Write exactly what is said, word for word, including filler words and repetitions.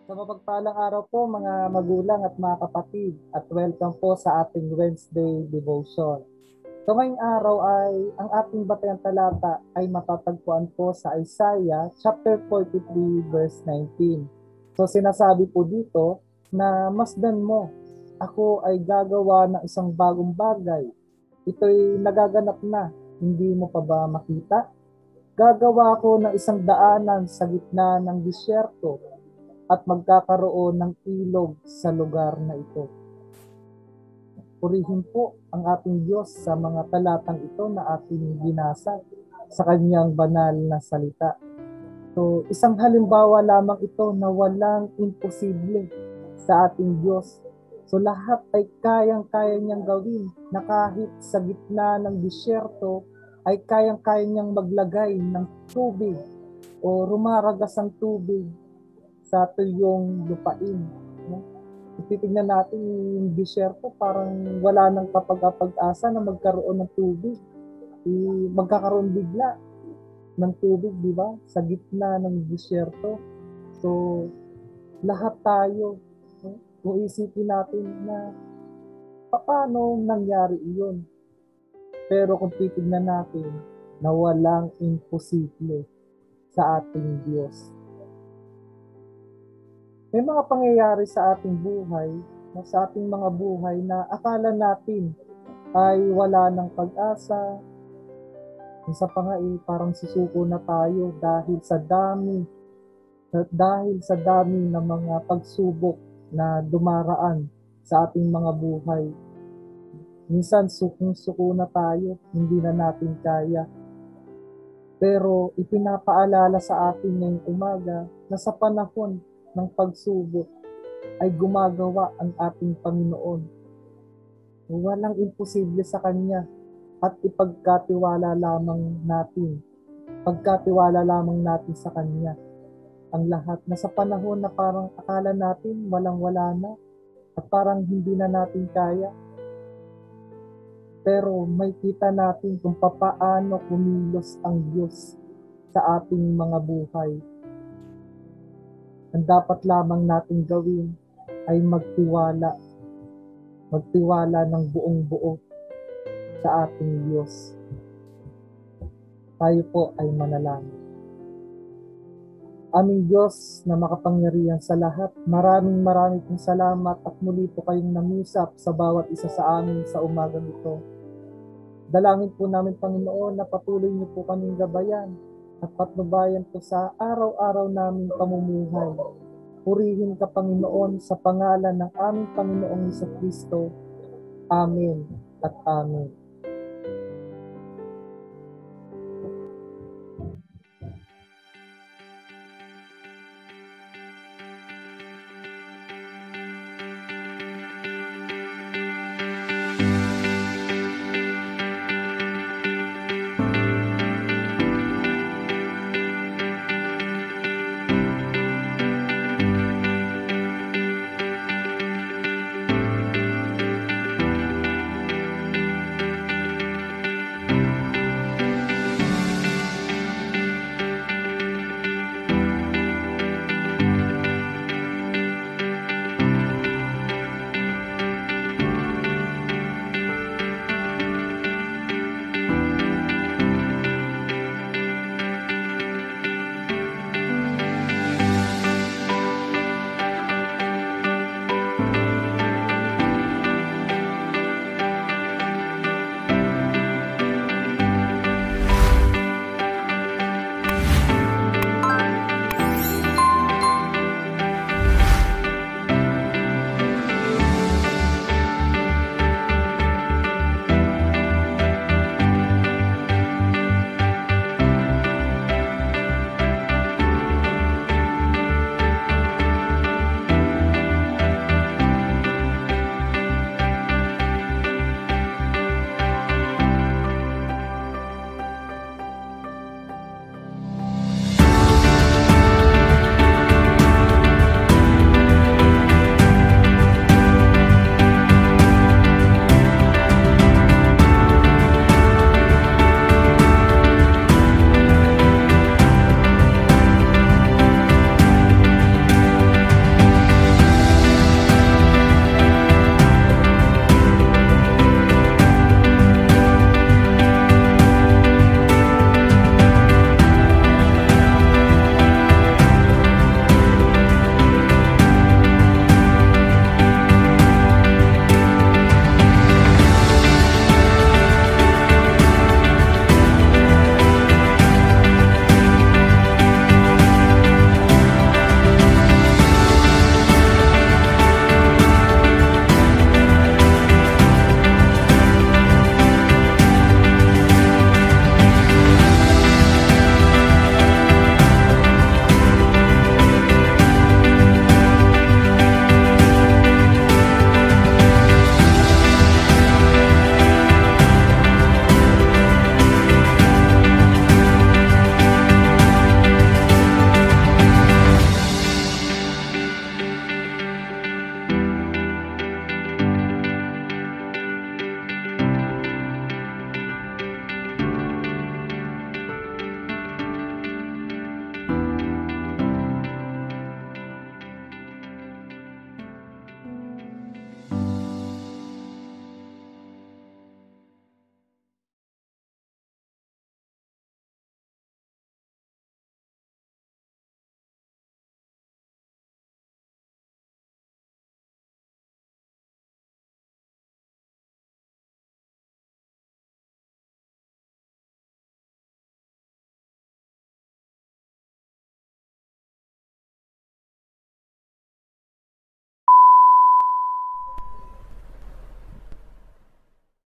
Sa mapagpalang araw po mga magulang at mga kapatid at welcome po sa ating Wednesday devotion. So ngayong araw ay ang ating batayang talata ay matatagpuan po sa Isaiah chapter forty-three verse nineteen. So sinasabi po dito na masdan mo, ako ay gagawa ng isang bagong bagay. Ito'y nagaganap na, hindi mo pa ba makita? Gagawa ko ng isang daanan sa gitna ng disyerto at magkakaroon ng ilog sa lugar na ito. Purihin po ang ating Diyos sa mga talatang ito na ating binasa sa kanyang banal na salita. So, isang halimbawa lamang ito na walang imposible sa ating Diyos. So, lahat ay kayang-kaya niyang gawin na kahit sa gitna ng disyerto ay kayang-kaya niyang maglagay ng tubig o rumaragas ang tubig sa tuyong lupain. No? Titignan natin yung disyerto, parang wala nang kapag-pag-asa na magkaroon ng tubig. I, magkakaroon bigla ng tubig, di ba? Sa gitna ng disyerto. So, lahat tayo, no? Kung isipin natin na paano nangyari iyon. Pero kung titignan natin na walang imposible sa ating Diyos. May mga pangyayari sa ating buhay, sa ating mga buhay na akala natin ay wala ng pag-asa. Isa pa nga eh, parang susuko na tayo dahil sa dami, dahil sa dami ng mga pagsubok na dumaraan sa ating mga buhay. Minsan sukong-suko na tayo, hindi na natin kaya. Pero ipinapaalala sa atin ngayong umaga na sa panahon ng pagsubok ay gumagawa ang ating Panginoon. Walang imposible sa Kanya at ipagkatiwala lamang natin. Pagkatiwala lamang natin sa Kanya ang lahat na sa panahon na parang akala natin walang-wala na at parang hindi na natin kaya. Pero may kita natin kung papaano kumilos ang Diyos sa ating mga buhay. Ang dapat lamang natin gawin ay magtiwala. Magtiwala ng buong buo sa ating Diyos. Tayo po ay manalangin. Aming Diyos na makapangyarihan sa lahat, maraming maraming pong salamat at muli po kayong namusap sa bawat isa sa amin sa umagang ito. Dalangin po namin, Panginoon, na patuloy niyo po kaming gabayan at patnubayan po sa araw-araw naming pamumuhay. Purihin ka, Panginoon, sa pangalan ng aming Panginoong Jesucristo. Amen at amen.